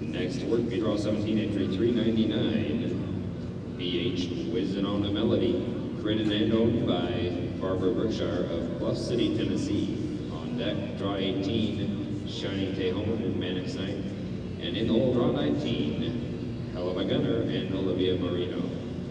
Next work, draw 17, entry 399. BH Whizzin' on a Melody, created and owned by Barbara Berkshire of Bluff City, Tennessee. On deck, draw 18, Shining Tejon and Manic Sight. And in the hole, draw 19, Hell of a Gunner and Olivia Marino.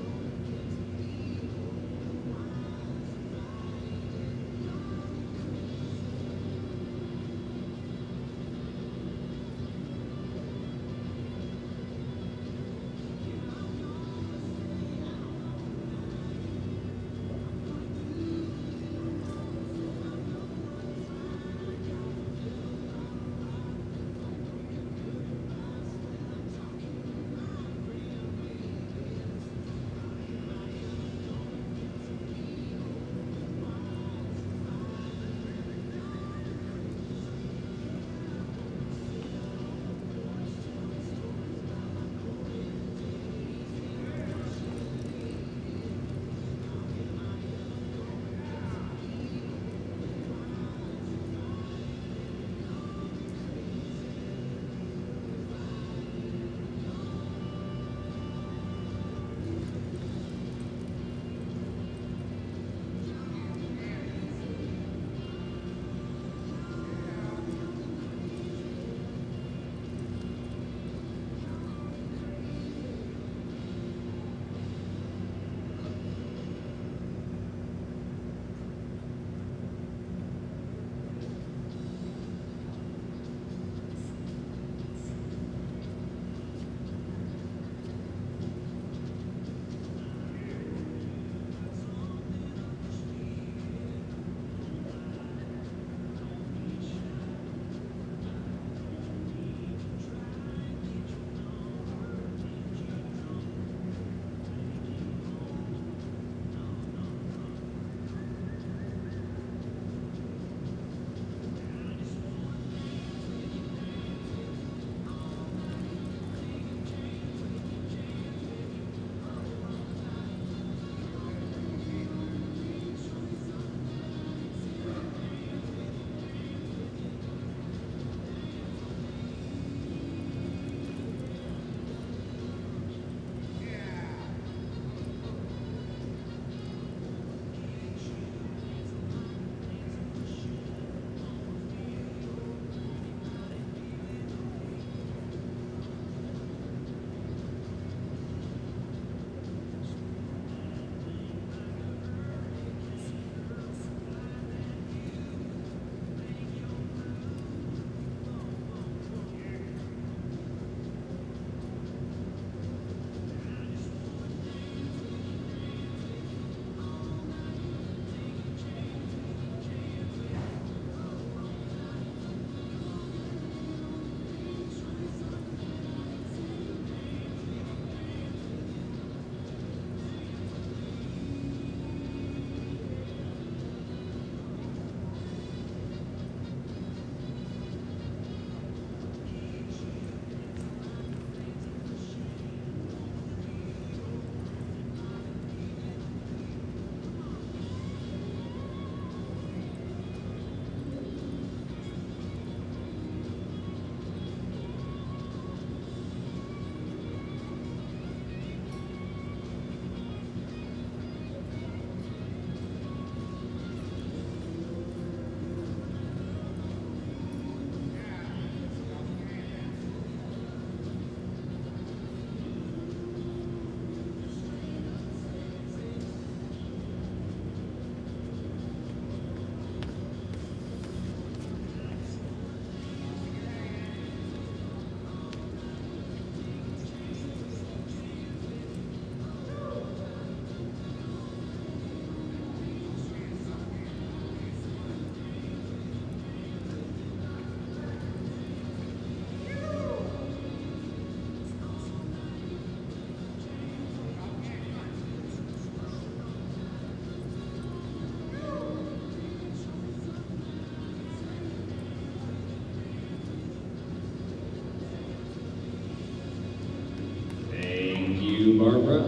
Barbara.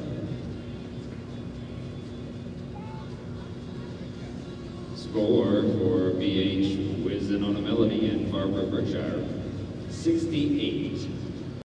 Score for BH Whizzin' on a Melody and Barbara Berkshire, 68.